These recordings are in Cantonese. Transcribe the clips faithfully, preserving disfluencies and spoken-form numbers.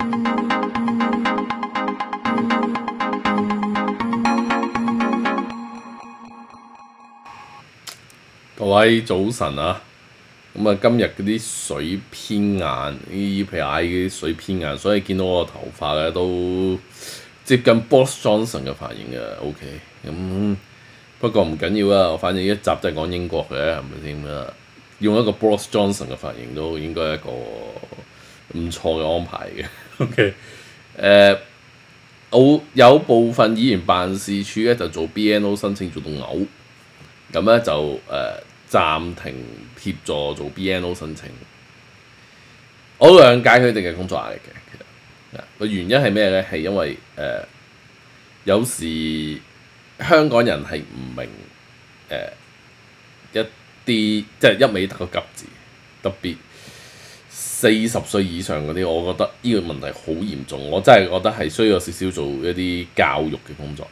各位早晨啊！咁啊，今日嗰啲水偏硬，呢皮鞋嗰啲水偏硬，所以見到我個頭髮咧都接近 Boris Johnson 嘅髮型嘅 OK。咁不過唔緊要啦，我反正一集都係講英國嘅，係咪先啊？用一個 Boris Johnson 嘅髮型都應該係一個唔錯嘅安排嘅 OK。誒、uh,，我有部分議員辦事處咧就做 B N O 申請做到嘔，咁咧就誒。Uh, 暫停協助做 B N O 申請，我都諒解佢哋嘅工作壓力嘅。其實個原因係咩咧？係因為誒、呃、有時香港人係唔明誒、呃、一啲即係一味得個急字，特別四十歲以上嗰啲，我覺得呢個問題好嚴重。我真係覺得係需要少少做一啲教育嘅工作。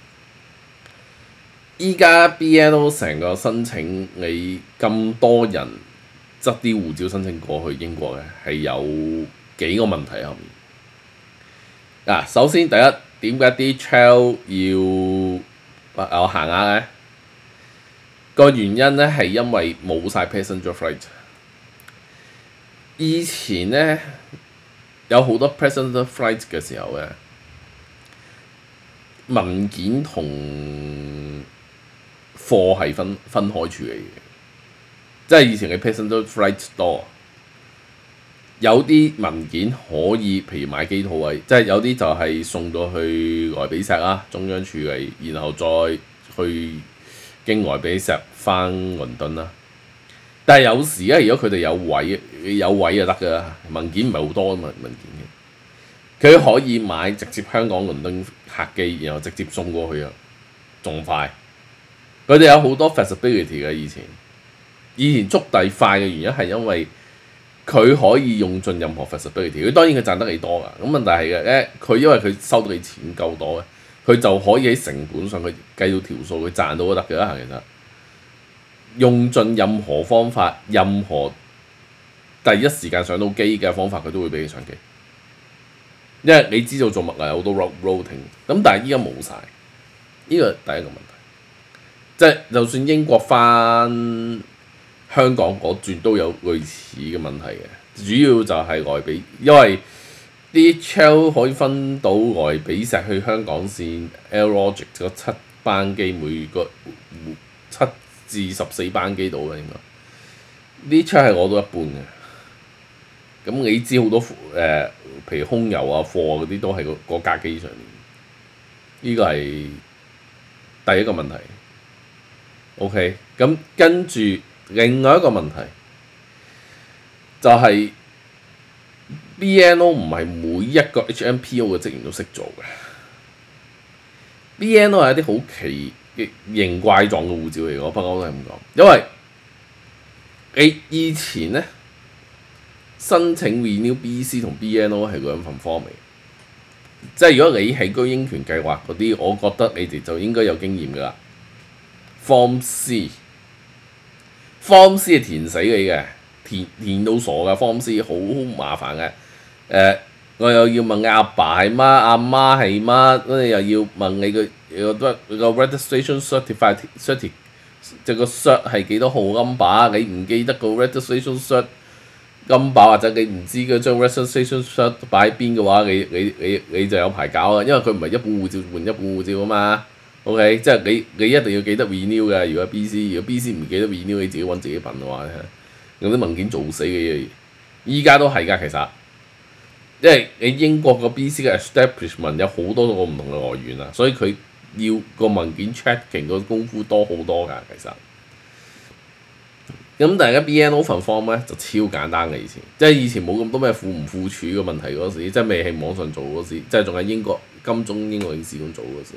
依家 B N O 成個申請，你咁多人執啲護照申請過去英國嘅，係有幾個問題後面。嗱、啊，首先第一，點解啲 trail 要我行下咧？個原因咧係因為冇晒 passenger flight。以前咧有好多 passenger flight 嘅時候咧，文件同貨係分分開處理嘅，即係以前嘅 passenger flight store 有啲文件可以，譬如買機套位，即係有啲就係送到去萊比錫啦，中央處理，然後再去經萊比錫翻倫敦啦。但係有時咧，如果佢哋有位，有位就得㗎，文件唔係好多文文件嘅，佢可以買直接香港倫敦客機，然後直接送過去啊，仲快。佢哋有好多 flexibility 嘅，以前，以前速遞快嘅原因係因為佢可以用盡任何 flexibility。佢當然佢賺得幾多㗎，咁問題係嘅咧，佢因為佢收到嘅錢夠多咧，佢就可以喺成本上佢計到條數，佢賺到都得㗎啦。其實用盡任何方法，任何第一時間上到機嘅方法，佢都會俾你上機。因為你知道做乜啊，有好多 road routing， 咁但係依家冇晒，呢個第一個問題。即係就算英國翻香港嗰轉都有類似嘅問題嘅，主要就係萊比，因為啲 trail 可以分到萊比錫去香港線 Air Logic 嗰七班機，每個七至十四班機到嘅應該，啲 trail 係攞到一半嘅。咁你知好多誒、呃，譬如空郵啊、貨嗰啲都係個嗰架機上面，呢個係第一個問題。OK， 咁跟住另外一個問題就係、是、B N O 唔係每一個 H M P O 嘅職員都識做嘅。B N O 係一啲好奇形怪狀嘅護照嚟嘅，我不嬲都係咁講。因為你以前咧申請 renew B C 同 B N O 係兩份 form 嚟，即係如果你係居英權計劃嗰啲，我覺得你哋就應該有經驗㗎啦。Form C，Form C 係填死你嘅，填填到傻嘅 Form C 好麻煩嘅。誒、呃，我又要問阿爸係乜，阿媽係乜，跟住又要問你個個個 registration certificate certi， 即係個 cert 係幾多號 number， 你唔記得個 registration cert number 或者你唔知嗰張 registration cert 擺喺邊嘅話，你你你你就有排搞啦，因為佢唔係一本護照換一本護照啊嘛。OK， 即係你你一定要記得 renew 嘅。如果 B C， 如果 B C 唔記得 renew， 你自己揾自己笨嘅話咧，用啲文件做死嘅嘢。依家都係㗎，其實，因為你英國個 B C 嘅 establishment 有好多個唔同嘅來源啊，所以佢要個文件 checking 個功夫多好多㗎，其實。咁但係而家 B N O 份 form 咧就超簡單嘅，以前即係以前冇咁多咩付唔付儲嘅問題嗰時，即係未喺網上做嗰時，即係仲係英國金鐘英國領事館做嗰時。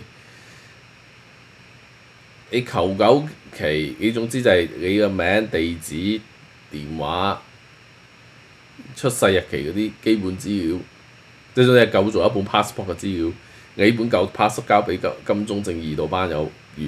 你求九期，你總之就係你個名、地址、電話、出世日期嗰啲基本資料，即係總之係夠做一本 passport 嘅資料。你本舊 passport 交俾金金鐘正義度班友完，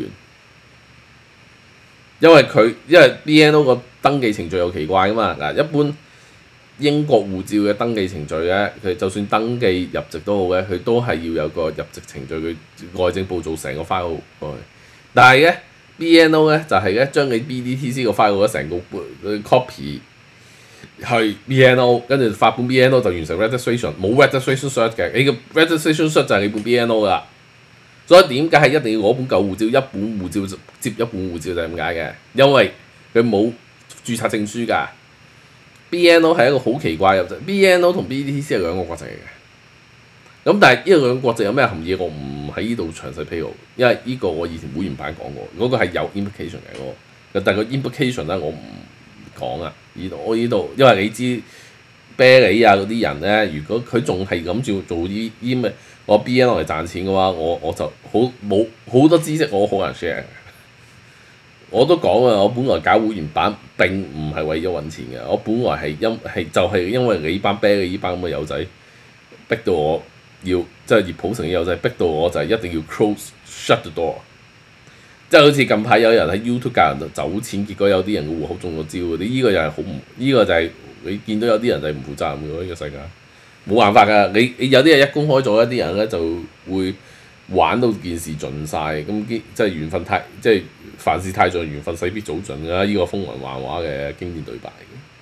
因為佢因為 B N O 個登記程序又奇怪噶嘛嗱，一般英國護照嘅登記程序咧，佢就算登記入籍都好嘅，佢都係要有個入籍程序，佢內政部做成個 file 過去。但係咧 B N O 咧就係咧將你 B D T C 個 file 成個 copy 去 B N O， 跟住發本 B N O 就完成 registration， 冇 registration cert 嘅，你個 registration cert 就係你本 B N O 噶啦。所以點解係一定要攞本舊護照，一本護照接一本護照就係咁解嘅，因為佢冇註冊證書㗎。B N O 係一個好奇怪入籍 ，B N O 同 B D T C 係兩個國籍嚟嘅。咁但係呢兩個國籍有咩含義？我唔喺呢度詳細披露，因為呢個我以前會員版講過，嗰、那個係有 implication 嘅嗰個，但係個 implication 咧我唔講啊。呢度我呢度，因為你知啤梨啊嗰啲人咧，如果佢仲係咁照做呢啲咩，我 B N O 嚟賺錢嘅話，我我就好冇好多知識，我好難 share。我都講啊，我本來搞會員版並唔係為咗揾錢嘅，我本來係因係就係、是、因為你班啤梨呢班咁嘅友仔逼到我要，即係葉普成嘅友仔逼到我就係一定要 close shut the door。即係好似近排有人喺 YouTube 教人就走錢，結果有啲人嘅戶口中咗招嗰啲，呢個又係好唔呢個就係、是、你見到有啲人就係唔負責任嘅喎，呢、這個世界冇辦法㗎。你你有啲人一公開咗，一啲人咧就會玩到件事盡晒。咁即係緣分太即係凡事太盡，緣分勢必早盡㗎。呢、這個風雲幻話嘅經典對白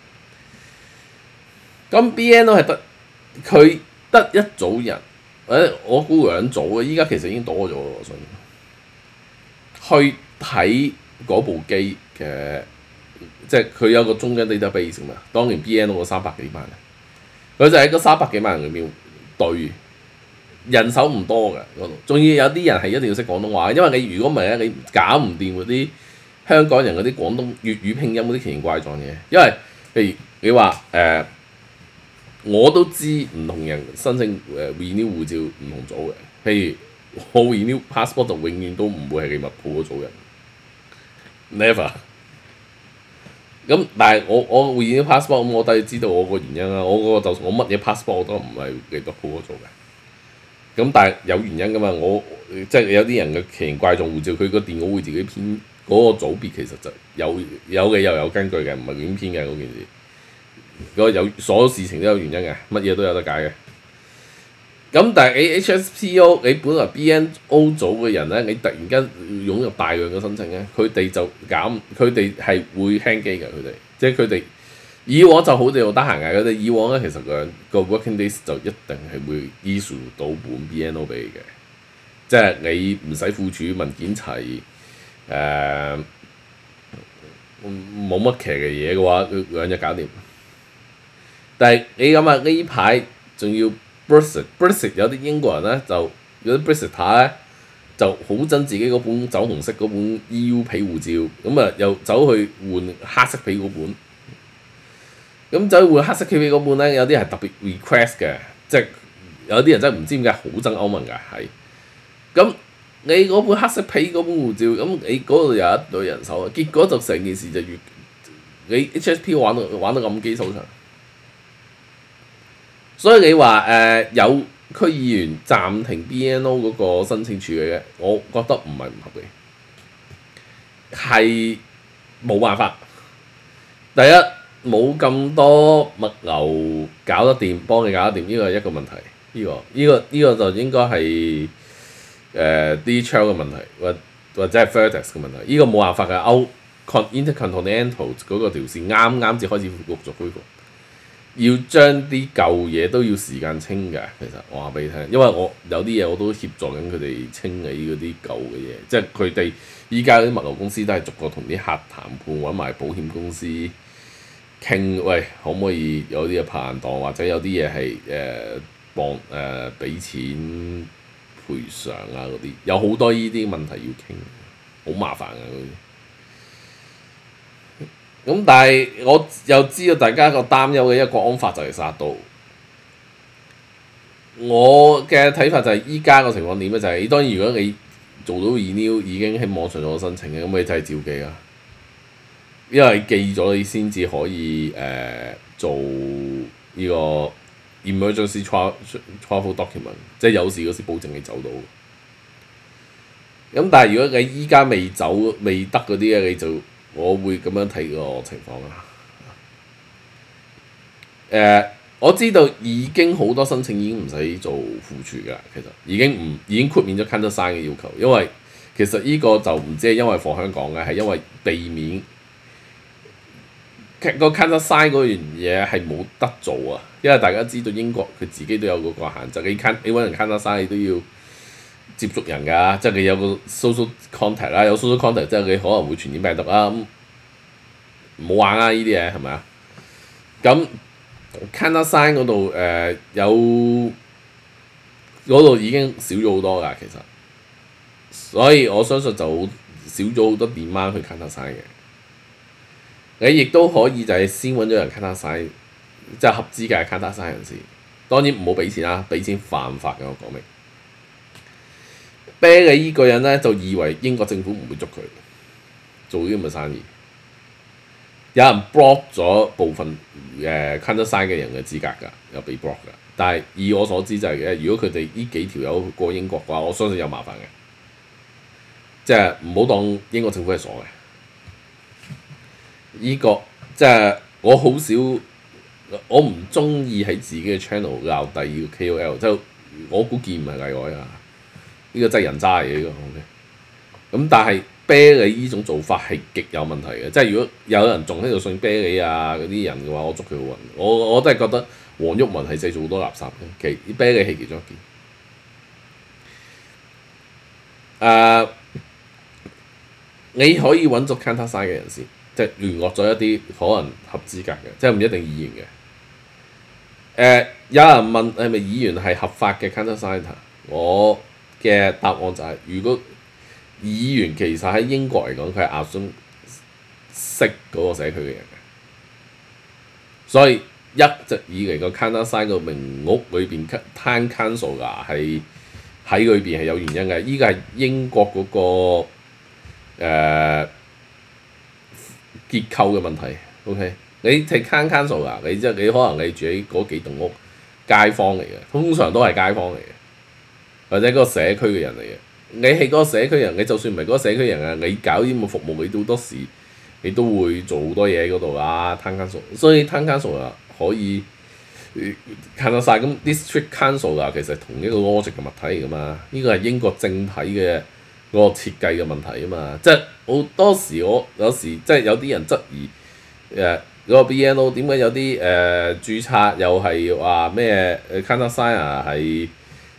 嘅。咁 B N O 係得佢得一組人，或者我估兩組嘅，依家其實已經多咗我信。去睇嗰部機嘅，即係佢有個中間 database 嘛。當年 B N O 嗰三百幾萬人，佢就喺嗰三百幾萬人裏面對人手唔多嘅嗰度，仲要有啲人係一定要識廣東話，因為你如果唔係咧，你搞唔掂嗰啲香港人嗰啲廣東粵語拼音嗰啲奇形怪狀嘢。因為譬如你話誒、呃，我都知唔同人申請誒 renew 護照唔同組嘅，譬如。我 renew passport 就永遠都唔會係利物浦嗰組人 ，never。咁但係我我 renew passport 咁，我都係知道我個原因啦。我個就算我乜嘢 passport 我都唔係利物浦嗰組嘅。咁但係有原因噶嘛？我即係有啲人嘅奇形怪狀護照，佢個電腦會自己編嗰、那個組別，其實就有有嘅又有根據嘅，唔係亂編嘅嗰件事。嗰個有所有事情都有原因嘅，乜嘢都有得解嘅。咁但係你 H S P O 你本來 B N O 組嘅人咧，你突然間湧入大量嘅申請咧，佢哋就減，佢哋係會輕機嘅，佢哋即係佢哋以往就好地好得閒嘅，佢哋以往咧其實兩個 working days 就一定係會 issue 到本 B N O 俾你嘅，即係你唔使副署文件齊，誒冇乜騎嘅嘢嘅話，兩日搞掂。但係你諗下呢排仲要。Brexit，Brexit 有啲英國人咧就有啲 Brexiter 咧就好憎自己嗰本酒紅色嗰本 E U 皮護照，咁啊又走去換黑色皮嗰本，咁走去換黑色皮嗰本咧有啲係特別 request 嘅，即係有啲人真係唔知點解好憎歐盟㗎，係。咁你嗰本黑色皮嗰本護照，咁你嗰度有一隊人手，結果就成件事就越你 H S P 玩到玩到咁機手長。所以你話誒、呃、有區議員暫停 B N O 嗰個申請處理嘅，我覺得唔係唔合理，係冇辦法。第一冇咁多物流搞得掂，幫你搞得掂，呢個係一個問題。呢、這個呢、這個呢、這個就應該係誒 D H L 嘅問題，或或者係 FedEx 嘅問題。呢、這個冇辦法嘅。歐 Intercontinental 嗰個條線啱啱至開始陸續恢復。要將啲舊嘢都要時間清㗎，其實我話俾你聽，因為我有啲嘢我都協助緊佢哋清理嗰啲舊嘅嘢，即係佢哋依家啲物流公司都係逐個同啲客談判，揾埋保險公司傾，喂，可唔可以有啲嘢拍硬檔，或者有啲嘢係誒幫誒俾錢賠償啊嗰啲，有好多呢啲問題要傾，好麻煩㗎嗰啲。咁但係我又知道大家個擔憂嘅一個國安法就嚟殺到，我嘅睇法就係依家個情況點咧？就係、是、當然如果你做到 renew 已經喺網上做申請嘅，咁你就係照記啦，因為記咗你先至可以誒、呃、做呢個 emergency travel document， 即係有事嗰時保證你走到。咁但係如果你依家未走未得嗰啲咧，你就我會咁樣睇個情況啦。 誒，我知道已經好多申請已經唔使做副廚㗎，其實已經唔已經豁免咗 countersign 嘅要求，因為其實呢個就唔止係因為放香港嘅，係因為避免個 countersign 嗰樣嘢係冇得做啊，因為大家知道英國佢自己都有嗰個限制，你 can 你揾人 countersign 你都要接觸人㗎，即係你有個 social contact 啦，有 social contact 即係你可能會傳染病毒啦，咁唔好玩啦呢啲嘢係咪啊？咁 countersign 嗰度誒有嗰度已經少咗好多㗎，其實，所以我相信就少咗好多 demand 去 countersign 嘅。你亦都可以就係先揾咗人 countersign，即係合資格 countersign 人士。當然唔好俾錢啦，俾錢犯法嘅，我講明。啤你依個人咧就以為英國政府唔會捉佢做呢啲咁嘅生意。有人 block 咗部分誒 countersign 嘅人嘅資格㗎，有被 block 㗎。但係以我所知就係、是、嘅，如果佢哋呢幾條友過英國嘅話，我相信有麻煩嘅。即係唔好當英國政府係傻嘅。呢、這個即係我好少，我唔中意喺自己嘅 channel 鬧第二個 K O L， 即係我估見唔係例外啊！呢、這個真係人渣嚟嘅呢個 OK。咁但係啤你呢種做法係極有問題嘅，即係如果有人仲喺度信啤你啊嗰啲人嘅話，我祝佢好運。我我都係覺得黃毓民係製造好多垃圾嘅，其啤你係其中一件。誒、uh，你可以揾咗 countersign 嘅人先。即係聯絡咗一啲可能合資格嘅，即係唔一定議員嘅。誒、呃，有人問係咪議員係合法嘅 countersigner？ 我嘅答案就係、是，如果議員其實喺英國嚟講，佢係 assume 識嗰個社區嘅人嘅，所以一直以嚟個 countersign 個名屋裏邊 town council 㗎係喺裏邊係有原因嘅。依個係英國嗰、那個、呃結構嘅問題 ，OK？ 你睇 town council 啊，你即係你可能你住喺嗰幾棟屋，街坊嚟嘅，通常都係街坊嚟嘅，或者嗰個社區嘅人嚟嘅。你係嗰個社區人，你就算唔係嗰個社區人啊，你搞啲咁嘅服務，你好多時你都會做好多嘢喺嗰度啊 town council。所以 town council 啊可以近到晒咁 district council 啊，其實同一個 logic 嘅物體嚟噶嘛，呢個係英國正體嘅嗰個設計嘅問題啊嘛，即係好多時我有時即係有啲人質疑誒嗰個 B N O 點解有啲誒、呃、註冊又係話咩誒 countersigner 係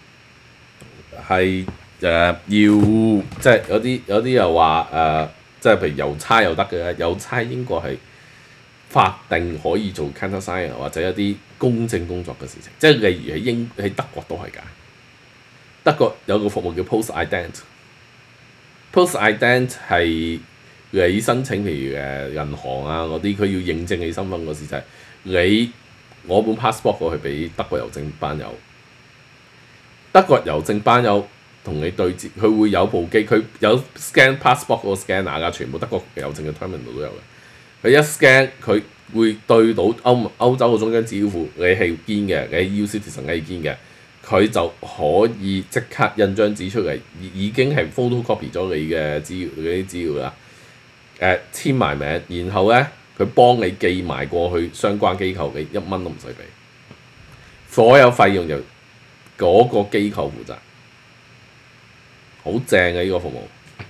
係誒要即係有啲有啲又話誒、呃、即係譬如郵差又得嘅，郵差英國係法定可以做 countersigner 或者一啲公證工作嘅事情，即係例如喺英喺德國都係㗎，德國有個服務叫 post ident。post ident 係你申請，譬如誒銀行啊嗰啲，佢要認證你身份嗰時就係你攞本 passport 過去俾德國郵政班友，德國郵政班友同你對接，佢會有部機，佢有 scan passport 嗰個 scanner 㗎，全部德國郵政嘅 terminal 都有嘅。佢一 scan 佢會對到歐歐洲嘅中央資料庫，你係堅嘅，你係 E U citizen 係堅嘅。佢就可以即刻印張紙出嚟，已已經係 photocopy 咗你嘅資料，嗰啲資料啦。誒、呃、簽埋名，然後咧佢幫你寄埋過去相關機構，你一蚊都唔使俾，所有費用就嗰個機構負責，好正嘅呢個服務。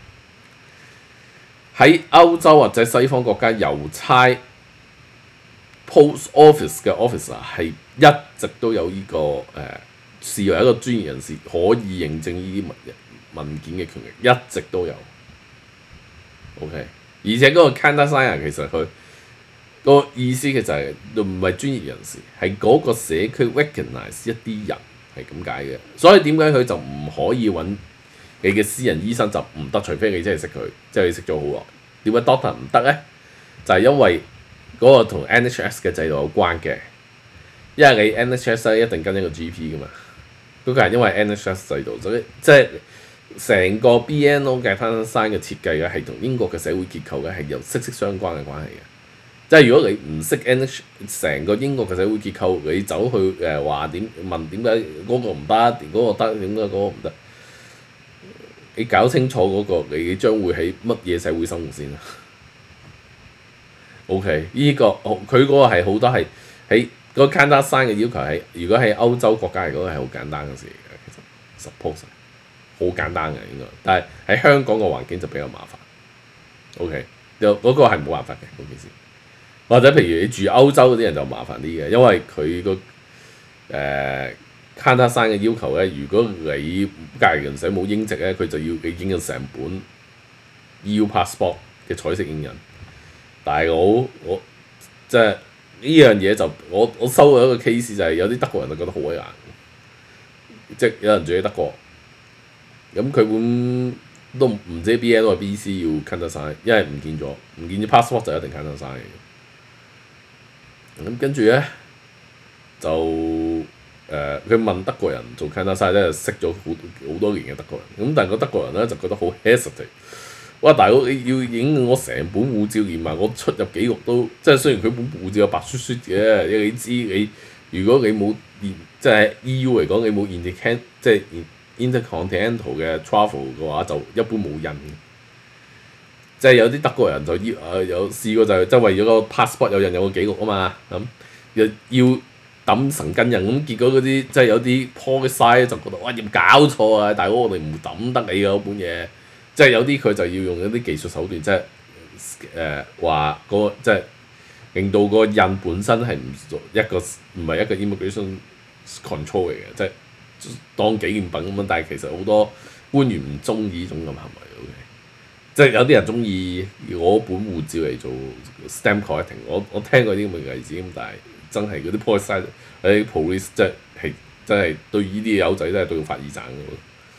喺歐洲或者西方國家，郵差 post office 嘅 officer 係一直都有呢、這個誒。呃視為一個專業人士可以認證呢啲文文件嘅權力，一直都有。OK， 而且嗰個 countersigner 其實佢嗰個意思嘅就係唔係專業人士，係嗰個社區 recognize 一啲人係咁解嘅。所以點解佢就唔可以揾你嘅私人醫生就唔得？除非你真係識佢，即係你識咗好耐。點解 doctor 唔得咧？就係、是、因為嗰個同 N H S 嘅制度有關嘅，因為你 N H S 咧一定跟一個 G P 噶嘛。嗰個係因為 N H S 制度，所以即係成個 B N O 嘅 countersign 嘅設計嘅係同英國嘅社會結構嘅係有息息相關嘅關係嘅。即係如果你唔識 N H 成個英國嘅社會結構，你走去誒話點問點解嗰個唔得，嗰個得點解嗰個唔得？你搞清楚嗰、嗰個，你將會喺乜嘢社會生活先啊？OK， 呢、呢個佢嗰個係好多係。係喺嗰個 Canada sign 嘅要求係，如果喺歐洲國家嚟講係好簡單嘅事嚟嘅，其實 suppose 好簡單嘅應該，但係喺香港個環境就比較麻煩。OK， 有嗰個係冇辦法嘅嗰件事。或者譬如你住歐洲嗰啲人就麻煩啲嘅，因為佢個誒 Canada sign 嘅要求咧，如果你隔離人寫冇英籍咧，佢就要你影印成本 E U passport 嘅彩色影印。但係我我即係呢樣嘢就我我收過一個 case 就係有啲德國人就覺得好鬼難，即係有人住喺德國，咁佢本都唔知 B N 或 B C 要 Canada sign，因為唔見咗，唔見咗 passport 就一定 Canada sign 嘅。咁跟住咧就誒，佢、呃、問德國人做 Canada sign 咧，識咗好好多年嘅德國人，咁但係個德國人咧就覺得好 hesitate。哇！大佬你要影我成本護照連埋我出入記錄都，即係雖然佢本護照有白雪雪嘅，因為你知你如果你冇即係 E U 嚟講，你冇 inter 即係 intercontinental 嘅 travel 嘅話，就一般冇印。即係有啲德國人就要誒有試過就係即係為咗個 passport 有印有個記錄啊嘛，咁又要抌神根印，咁結果嗰啲即係有啲 policy 就覺得哇有冇搞錯啊！大佬我哋唔抌得你㗎嗰本嘢。即係有啲佢就要用一啲技術手段，即係誒話嗰個即係令到個印本身係唔一個唔係一個 immigration control 嚟嘅，即係當紀念品咁樣。但係其實好多官員唔中意呢種咁行為 ，OK？ 即係有啲人中意攞本護照嚟做 stamp collecting。我我聽過啲咁嘅例子，咁但係真係嗰啲 police 嗰啲 police 即係係真係對呢啲友仔真係對佢發耳盞嘅。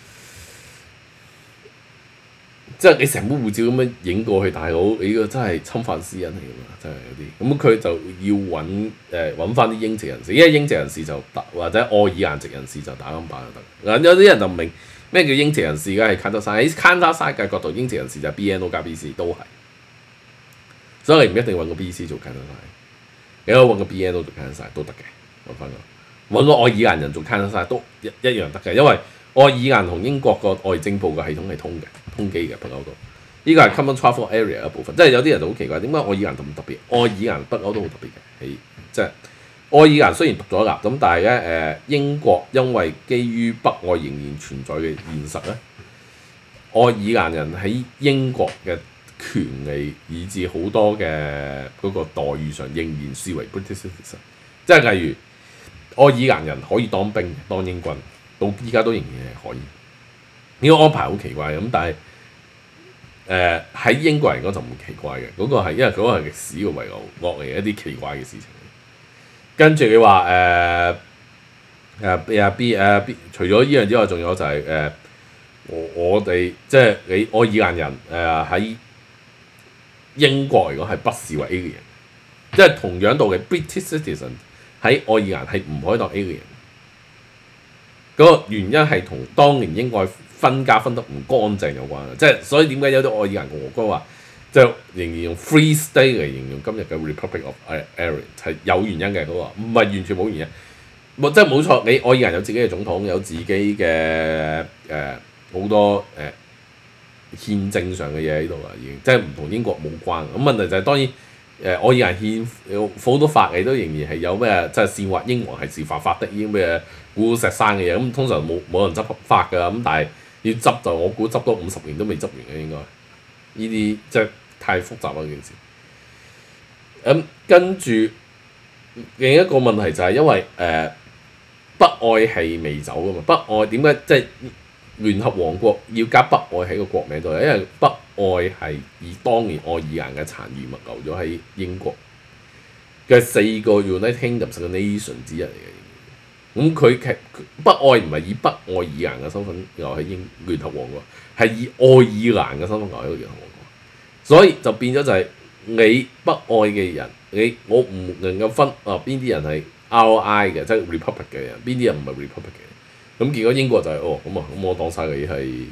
即係你成本護照咁樣影過去，大佬你呢個真係侵犯私隱嚟㗎嘛，真係有啲。咁佢就要揾誒揾翻啲英籍人士，因為英籍人士就打或者愛爾蘭籍人士就打冧巴就得。嗱有啲人就唔明咩叫英籍人士，而家係 Canada sign 喺 Canada sign 嘅角度，英籍人士就係 B N O 加 B C 都係。所以你唔一定揾個 B C 做 Canada sign，你可以揾個 B N O 做 Canada sign 都得嘅。揾翻個揾個愛爾蘭人做 Canada sign 都一一樣得嘅，因為愛爾蘭同英國個外政部嘅系統係通嘅。通機嘅北歐度，呢個係 common travel area 一部分，即係有啲人就好奇怪，點解愛爾蘭咁特別？愛爾蘭北歐都好特別嘅，喺即係愛爾蘭雖然獨咗立，咁但係咧誒英國因為基於北愛仍然存在嘅現實咧，愛爾蘭人喺英國嘅權利以至好多嘅嗰個待遇上仍然視為 British citizen， 即係例如愛爾蘭人可以當兵當英軍，到依家都仍然係可以。呢個安排好奇怪咁，但係誒喺英國人嚟講就唔奇怪嘅，嗰、那個係因為嗰個係歷史嘅遺留落嚟一啲奇怪嘅事情。跟住你話誒誒啊 B 誒 B， 除咗呢樣之外，仲有就係、是、誒、呃、我我哋即係你愛爾蘭人誒喺、呃、英國嚟講係不視為 alien， 即係同樣道理 British citizen 喺愛爾蘭係唔可以當 alien。嗰個原因係同當年英愛分家分得唔乾淨有關嘅，即係所以點解有啲愛爾蘭共和國話，即係仍然用 Free State 嚟形容今日嘅 Republic of Ireland 係有原因嘅嗰、那個，唔係完全冇原因。即係冇錯，你愛爾蘭有自己嘅總統，有自己嘅誒好多誒、呃、憲政上嘅嘢喺度啦，已經即係唔同英國冇關。咁問題就係、是、當然誒、呃、愛爾蘭憲有好多法例都仍然係有咩，即係煽惑英皇係自犯法的呢啲咩古石山嘅嘢，咁通常冇冇人執法㗎，咁但係要執就我估執多五十年都未執完嘅應該。呢啲即係太複雜啦件事。咁、嗯、跟住另一個問題就係因為誒、呃、北愛係未走㗎嘛，北愛點解即係聯合王國要加北愛喺個國名度咧？因為北愛係以當年愛爾蘭嘅殘餘物留咗喺英國嘅四個 United Kingdom 嘅 nation 之一嚟嘅。咁佢其北愛唔係以北愛爾蘭嘅身份留喺英聯合王國，係以愛爾蘭嘅身份留喺個聯合王國，所以就變咗就係你北愛嘅人，你我唔能夠分啊邊啲人係 R I 嘅，即係 Republic 嘅人，邊啲人唔係 Republic 嘅。咁結果英國就係、是、哦咁啊，咁我當晒你係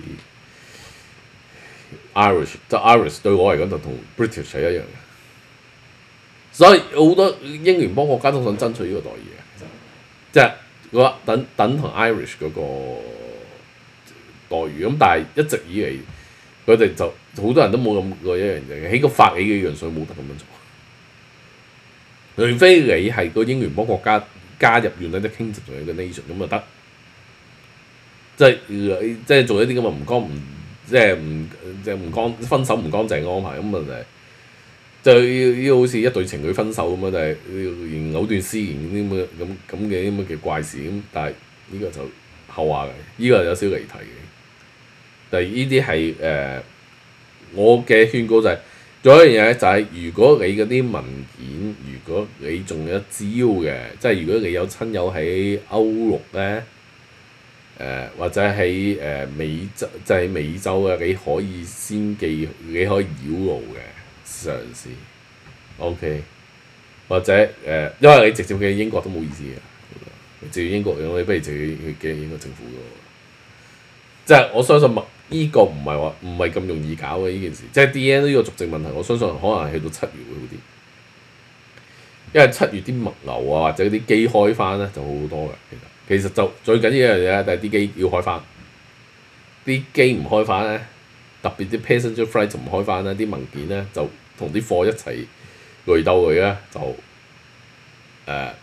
Irish， 即係 Irish 對我嚟講就同 British 係一樣嘅。所以好多英聯邦國家都想爭取呢個待遇嘅，即係。我等等同 Irish 嗰個待遇咁，但係一直以嚟佢哋就好多人都冇諗過一樣嘢，喺個法理嘅樣上冇得咁樣做。 除非你係個英聯邦國家加入 United Kingdom 做一個 nation 咁就得，即係即係做一啲咁嘅唔乾唔即係唔即係唔乾分手唔乾淨嘅安排咁啊就係就要好似一對情侶分手咁啊，就係連藕斷絲連啲咁嘅咁咁嘅咁嘅怪事咁，但係呢個就後話嘅，呢、這個有少離題嘅。但係呢啲係誒我嘅勸告就係、是。仲有一樣嘢就係，如果你嗰啲文件，如果你仲有招嘅，即係如果你有親友喺歐陸咧，誒、呃、或者喺誒、呃、美洲，即係美洲嘅，你可以先寄，你可以繞路嘅嘗試 ，OK， 或者誒、呃，因為你直接寄英國都冇意思嘅，直接英國咁，你不如直接去寄英國政府嘅，即係我相信麥。呢個唔係話唔係咁容易搞嘅呢件事，即係 D N 呢個續證問題，我相信可能係去到七月會好啲，因為七月啲物流啊或者啲機開翻咧就好好多嘅。其實其實就最緊要一樣嘢咧，就係啲機要開翻，啲機唔開翻咧，特別啲 passenger flight 就唔開翻咧，啲文件咧就同啲貨一齊累鬥佢咧，就誒、呃、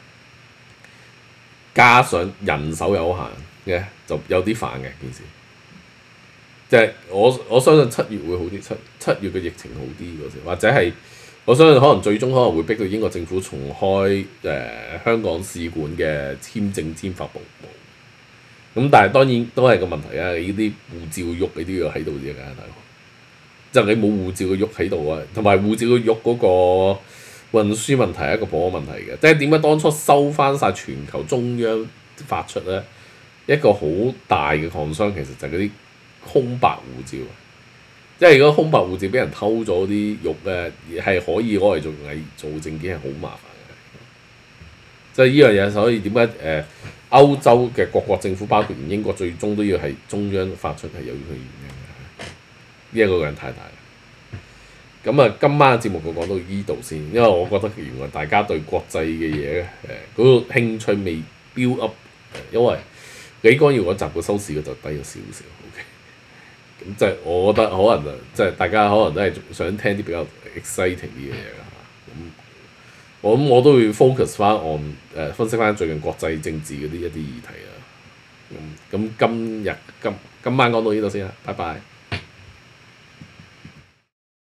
加上人手有限嘅，就有啲煩嘅件事。即係我我相信七月會好啲，七七月嘅疫情好啲嗰時，或者係我相信可能最終可能會逼到英國政府重開誒、呃、香港使館嘅簽證簽發服務。咁但係當然都係個問題啊！你啲護照喐你都要喺度啫，大佬。即係你冇護照嘅喐喺度啊，同埋護照嘅喐嗰個運輸問題係一個保安問題嘅。即係點解當初收翻晒全球中央發出咧一個好大嘅concern，其實就係嗰啲空白護照，即係如果空白護照俾人偷咗啲肉咧，係可以攞嚟做偽造證件，係好麻煩嘅。即係呢樣嘢，所以點解誒歐洲嘅各國政府，包括連英國，最終都要係中央發出係有佢原因嘅。呢一個人太大啦。咁啊，今晚嘅節目就講到呢度先，因為我覺得原來大家對國際嘅嘢咧誒嗰個興趣未 build up，因為李光耀嗰集嘅收視嘅就低咗少少。OK。咁即係我覺得可能就即係大家可能都係想聽啲比較 exciting 啲嘅嘢啦。咁我諗我都會 focus 翻 on 誒分析翻最近國際政治嗰啲一啲議題啦。咁咁今日今今晚講到呢度先啦，拜拜。